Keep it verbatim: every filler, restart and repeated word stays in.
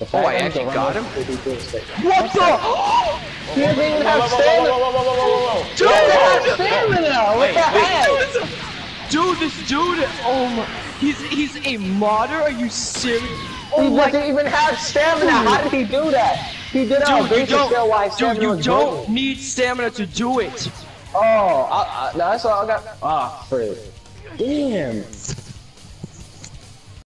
Oh, I actually got him? What the? He doesn't even have stamina! Dude, he doesn't have stamina! What the heck? Dude, this dude, oh my, he's, he's a modder? Are you serious? He doesn't even have stamina! How did he do that? He did Dude, you don't, dude, you don't need stamina to do it. Oh, I, I, no, that's all I got. Ah, oh, frick. Damn.